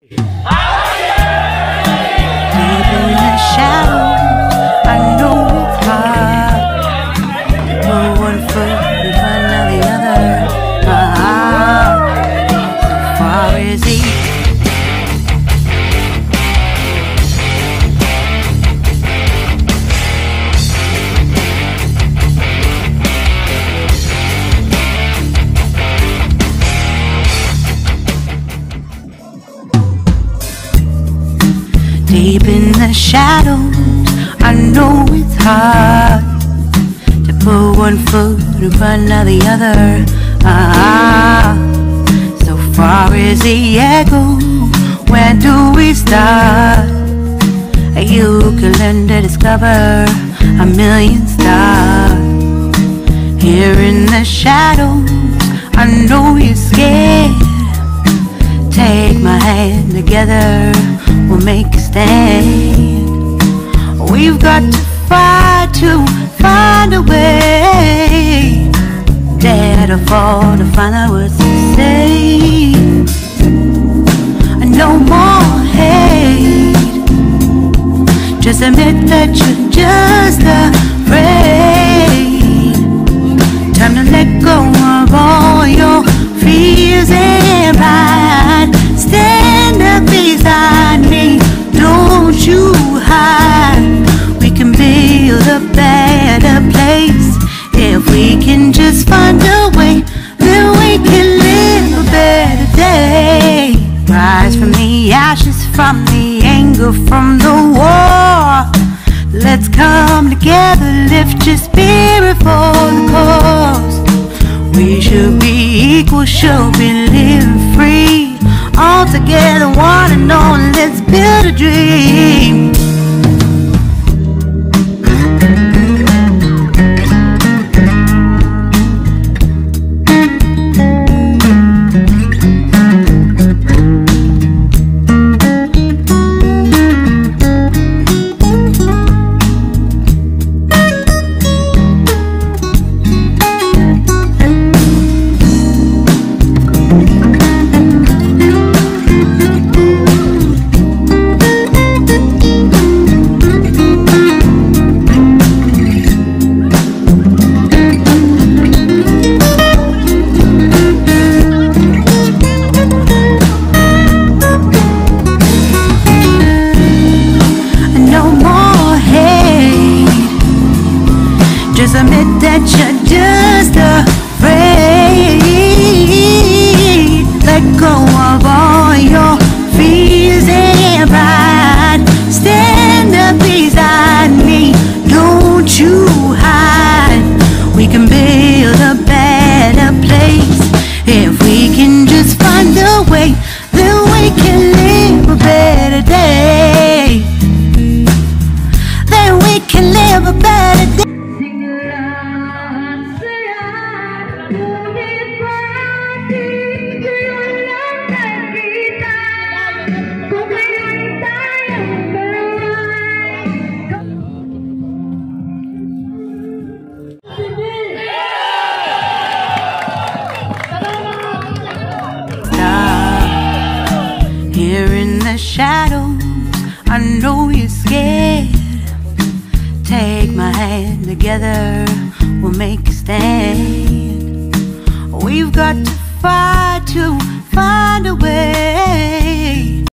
in the shadows, I know it's hard. Put one foot in front of the other. So far is he. Deep in the shadows, I know it's hard to put one foot in front of the other. So far is the echo, where do we start? You can learn to discover a million stars. Here in the shadows, I know you're scared. Take my hand together, we'll make a stand. We've got to fight to find a way. Dare to fall to find out what to say. No more hate. Just admit that you're just afraid. Time to let go of all your fears and pride. Stand up beside me, don't you hide. We can build a better place. If we can just find a way, then we can live a better day. Rise from the ashes, from the anger, from the war. Let's come together, lift your spirit for the cause. We should be equal, should be living free. All together, one and all, let's build a dream. Just admit that you're just afraid. Let go of all your fears and pride. Stand up beside me, don't you hide. We can build a better place. If we can just find a way, then we can live a better day. Then we can live a better day. Here in the shadows, I know you're scared. Take my hand together, we'll make a stand. We've got to fight to find a way.